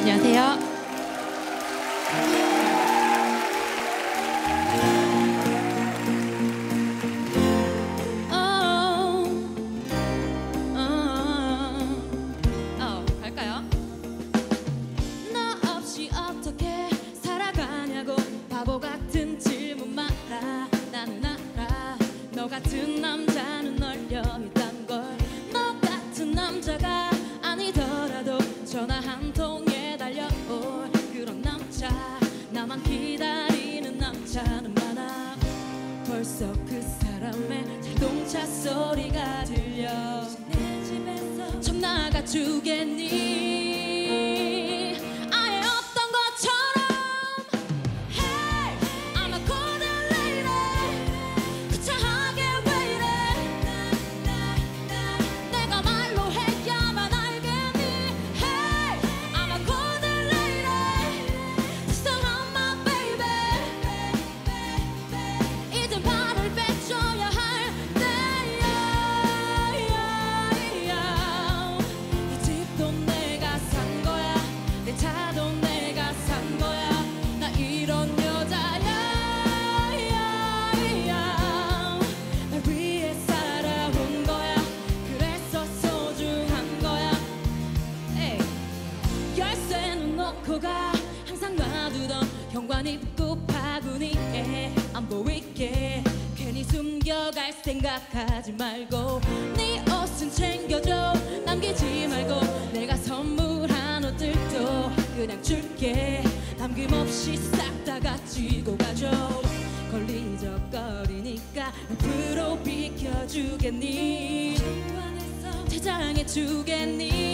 안녕하세요. 갈까요? 너 없이 어떻게 살아가냐고 바보 같은 질문 말아. 나는 알아. 너 같은 남자는 널려있단 걸. 너 같은 남자가 아니더라도 전화 한 통에 달려올 그런 남자. 나만 기다리는 남자는 많아. 벌써 그 사람의 자동차 소리가 들려. 내 집에서 좀 나가주겠니? 아예 없던 것처럼. Hey, I'm a golden lady. 구차하게 왜 이래? 내가 말로 해야만 알겠니? Hey, I'm a golden lady. Still on my baby. 이젠 발을 빼줘야 할 때야. 이 집도 내가 산 거야. 내 차도 내가 산 거야. 나 이런 여자야. 날 위해 살아온 거야. 그래서 소중한 거야. 에이. 열쇠는 놓고 가. 항상 놔두던 현관 입구 바구니에 안 보이게 괜히 숨겨갈 생각하지 말고. 네 옷은 챙겨줘. 남기지 말고. 내가 선물한 옷들도 그냥 줄게. 남김없이 싹 다 가지고 가줘. 걸리적거리니까 옆으로 비켜주겠니? 퇴장해주겠니?